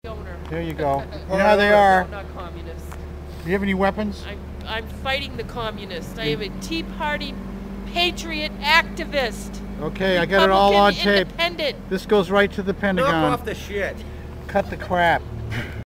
Donor. There you go. You know how they are. Not communists. Do you have any weapons? I'm fighting the communists. I am a Tea Party patriot activist. Okay, I got it all on tape. Independent. This goes right to the Pentagon. Knock off the shit. Cut the crap.